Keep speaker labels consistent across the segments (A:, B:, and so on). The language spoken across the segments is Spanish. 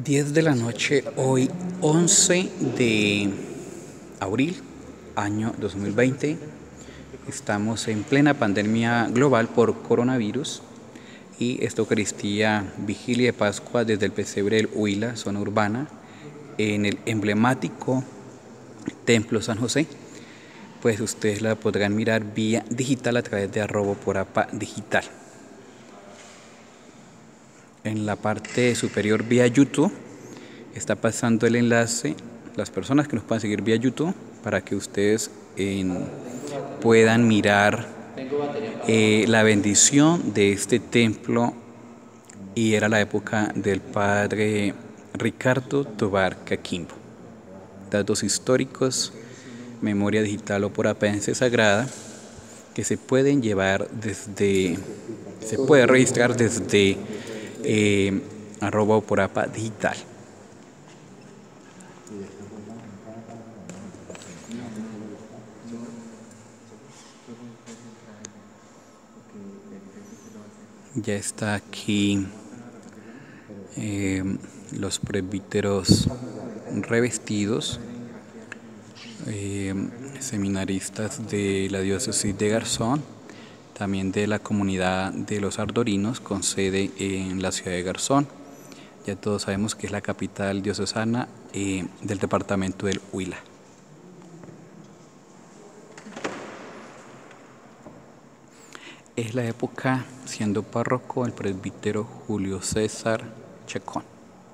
A: 10 de la noche, hoy 11 de abril, año 2020. Estamos en plena pandemia global por coronavirus y esta Eucaristía Vigilia de Pascua desde el pesebre del Huila, zona urbana, en el emblemático Templo San José. Pues ustedes la podrán mirar vía digital a través de @porapa digital. En la parte superior vía YouTube está pasando el enlace, las personas que nos puedan seguir vía YouTube, para que ustedes puedan mirar la bendición de este templo. Y era la época del padre Ricardo Tobar Caquimbo. Datos históricos, memoria digital o porapense sagrada, que se pueden llevar se puede registrar desde @porapa digital. Ya está aquí los presbíteros revestidos, seminaristas de la diócesis de Garzón, también de la comunidad de los ardorinos con sede en la ciudad de Garzón. Ya todos sabemos que es la capital diocesana del departamento del Huila. Es la época, siendo párroco, el presbítero Julio César Chacón.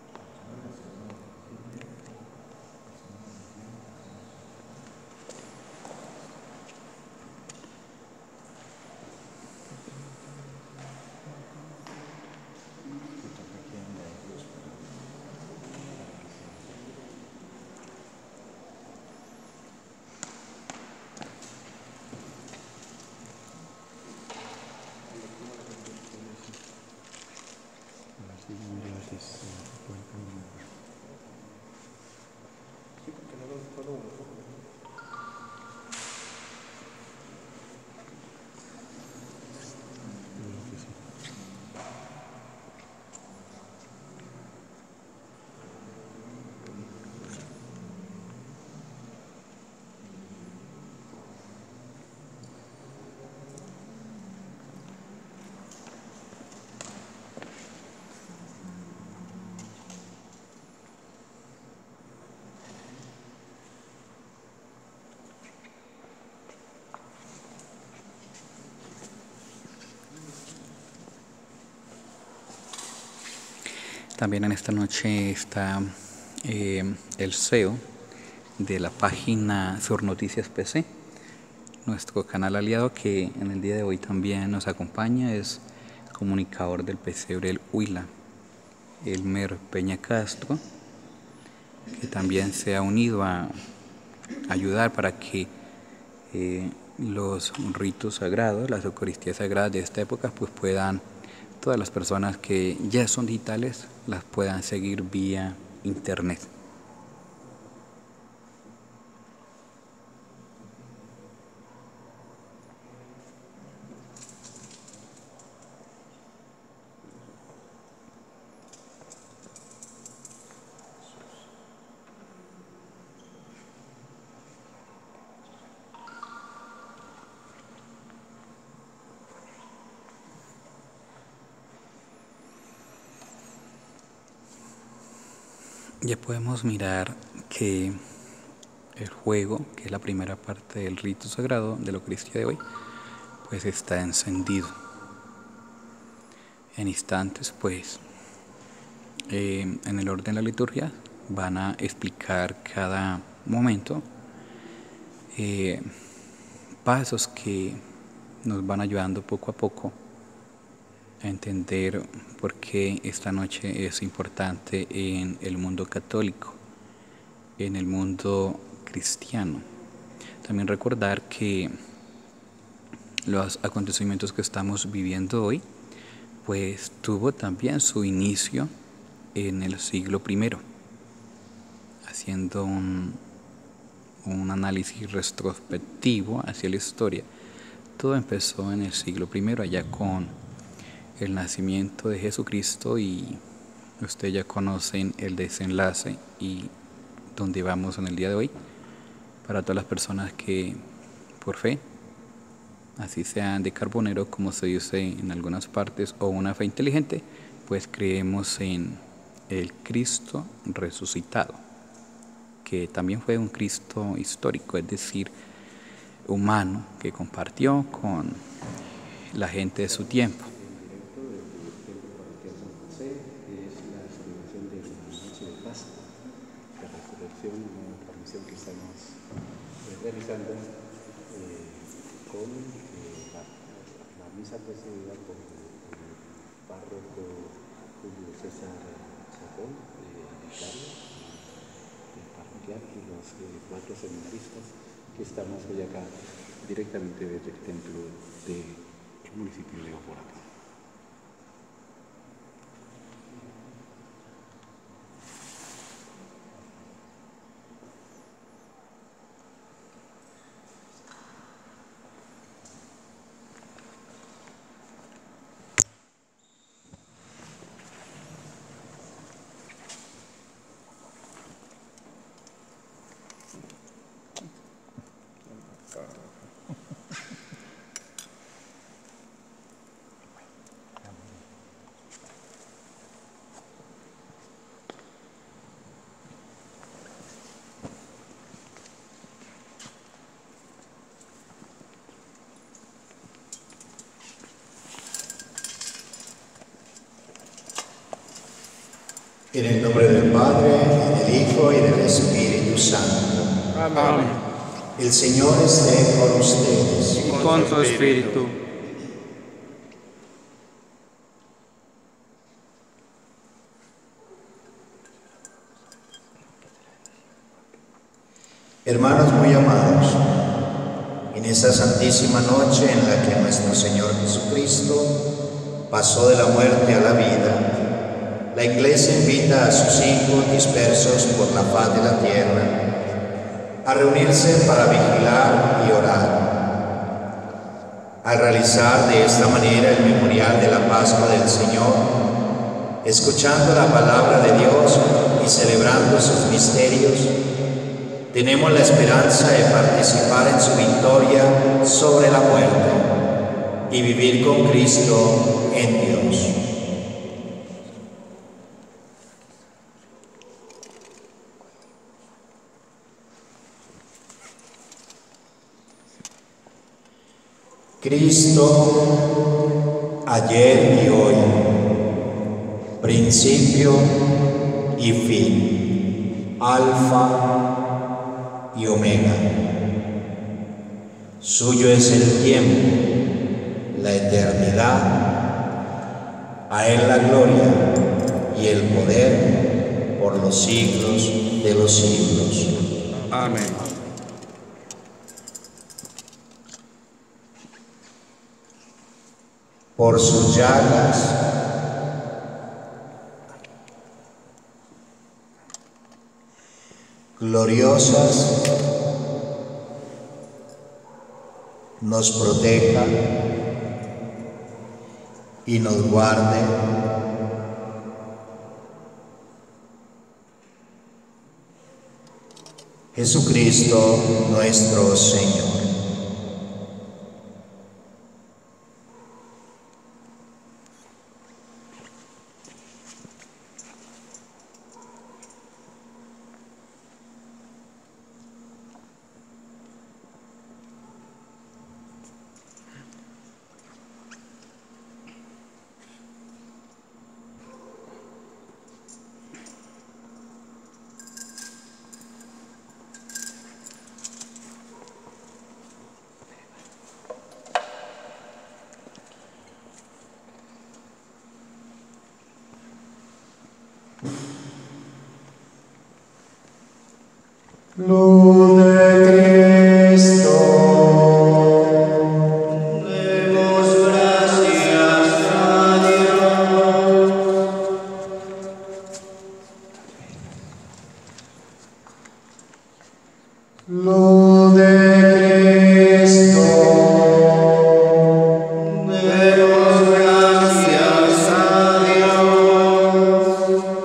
A: También en esta noche está el CEO de la página Sur Noticias PC, nuestro canal aliado, que en el día de hoy también nos acompaña. Es comunicador del pesebre del Huila, Elmer Peña Castro, que también se ha unido a ayudar para que los ritos sagrados, las Eucaristías sagradas de esta época, pues puedan, todas las personas que ya son digitales, las puedan seguir vía internet. Ya podemos mirar que el juego, que es la primera parte del rito sagrado de la Eucaristía de hoy, pues está encendido. En instantes, pues, en el orden de la liturgia van a explicar cada momento pasos que nos van ayudando poco a poco a entender por qué esta noche es importante en el mundo católico, en el mundo cristiano. También recordar que los acontecimientos que estamos viviendo hoy, pues tuvo también su inicio en el siglo I. Haciendo un análisis retrospectivo hacia la historia, todo empezó en el siglo I, allá con el nacimiento de Jesucristo y Ustedes ya conocen el desenlace y dónde vamos en el día de hoy. Para todas las personas que por fe, así sean de carbonero como se dice en algunas partes, o una fe inteligente, pues creemos en el Cristo resucitado, que también fue un Cristo histórico, es decir, humano, que compartió con la gente de su tiempo.
B: Que estamos realizando con la misa presidida por el párroco Julio César Chacón, vicario parroquial, y los 4 seminaristas que estamos hoy acá directamente desde el templo del municipio de Oporata.
C: En el nombre del Padre, y del Hijo, y del Espíritu Santo.
D: Amén.
C: El Señor esté con ustedes.
D: Y con tu espíritu.
C: Hermanos muy amados, en esa santísima noche en la que nuestro Señor Jesucristo pasó de la muerte a la vida, la Iglesia invita a sus hijos dispersos por la faz de la tierra a reunirse para vigilar y orar. Al realizar de esta manera el memorial de la Pascua del Señor, escuchando la palabra de Dios y celebrando sus misterios, tenemos la esperanza de participar en su victoria sobre la muerte y vivir con Cristo en Dios. Cristo, ayer y hoy, principio y fin, alfa y omega. Suyo es el tiempo, la eternidad, a Él la gloria y el poder por los siglos de los siglos.
D: Amén.
C: Por sus llagas gloriosas nos proteja y nos guarde Jesucristo nuestro Señor. Luz de Cristo, demos gracias a Dios. Luz de Cristo, demos gracias a Dios.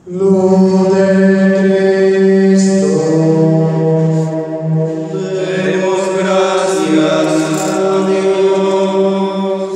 C: Luz de Cristo, demos gracias a Dios.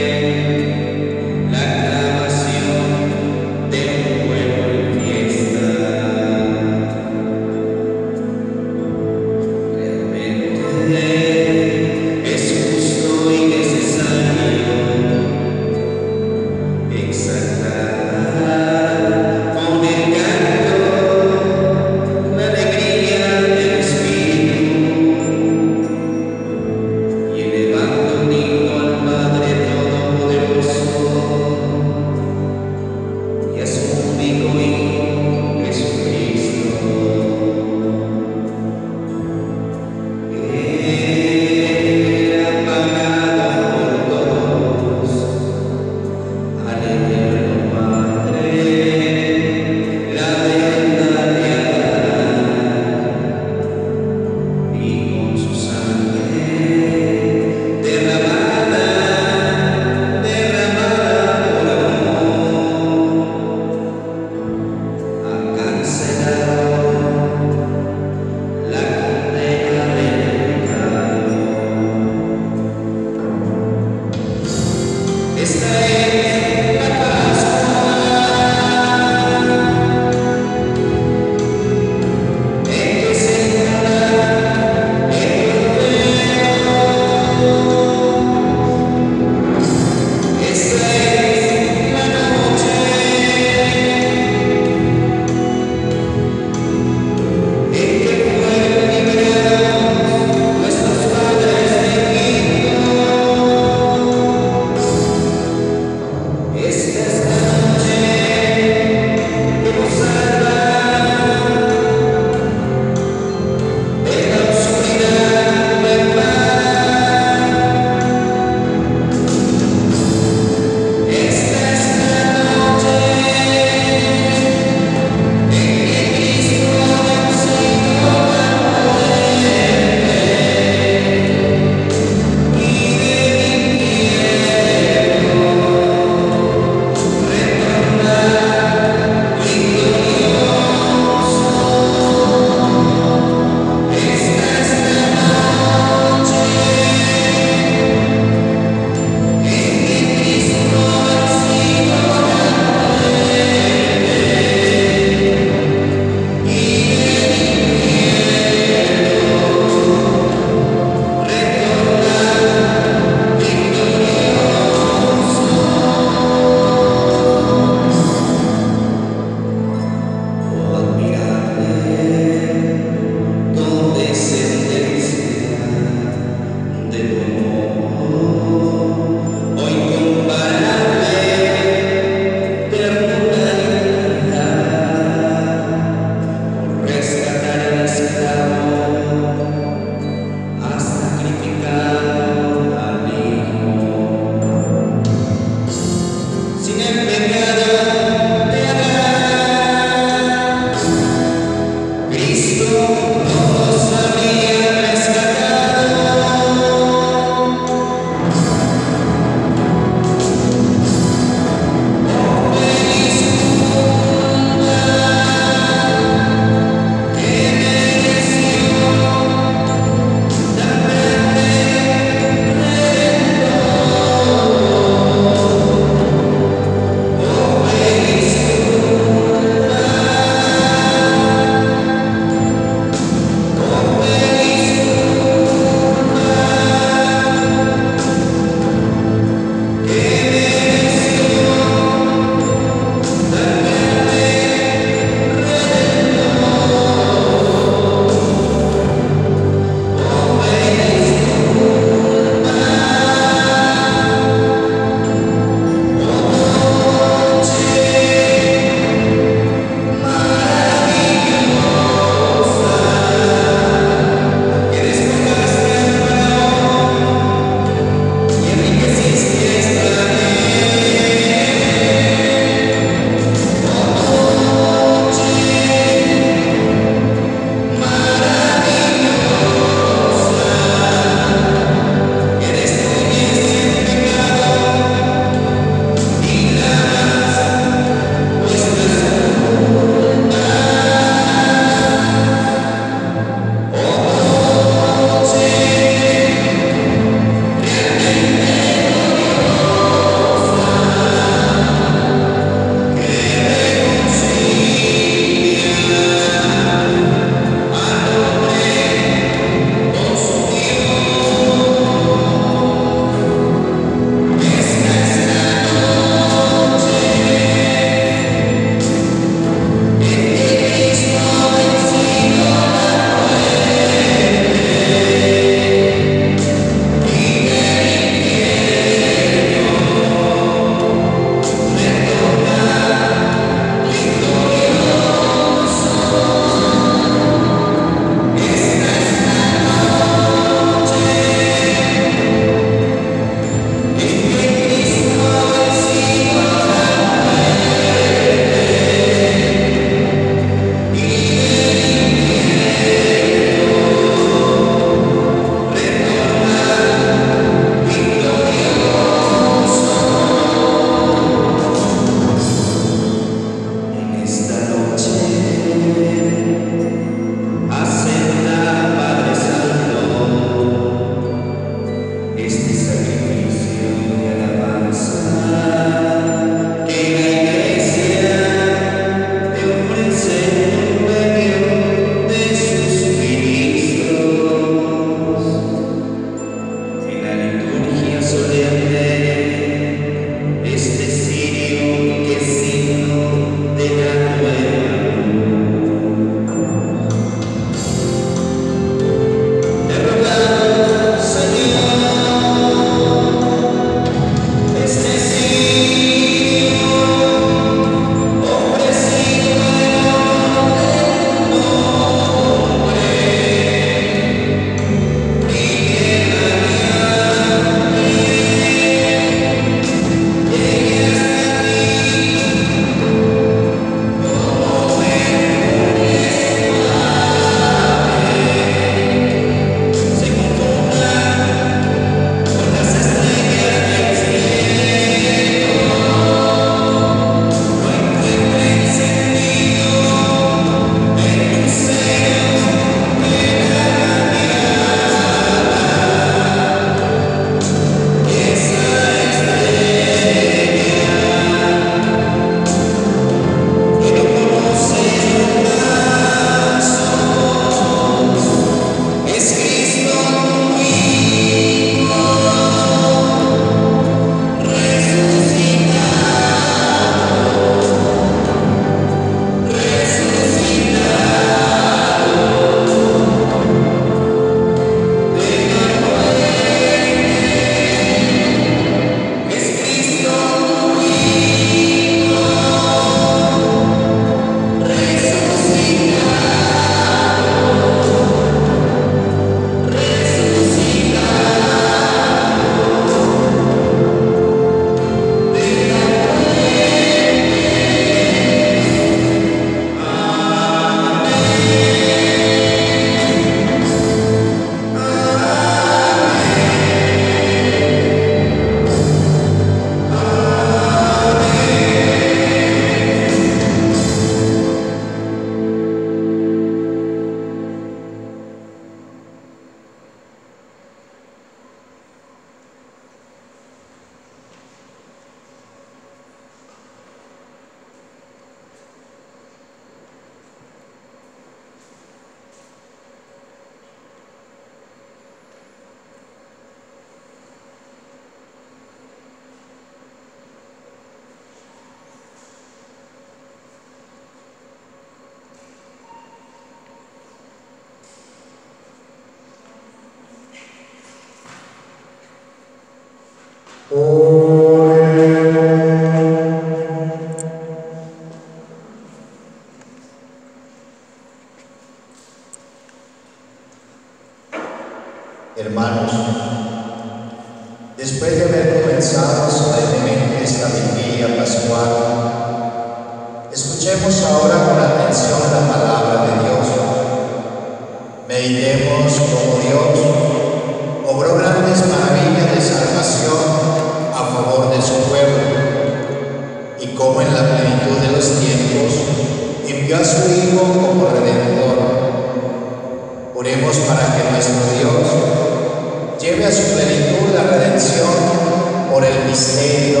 C: Hermanos, después de haber comenzado solemnemente esta vigilia pascual, escuchemos ahora con atención la palabra de Dios. Meditemos cómo Dios obró grandes maravillas de salvación a favor de su pueblo y cómo en la plenitud de los tiempos envió a su Hijo como Redentor. Oremos para que nuestro Dios lleve a su plenitud la redención por el misterio